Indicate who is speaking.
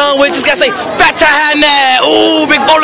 Speaker 1: done with. Just gotta say, Fatahana. Ooh, big ball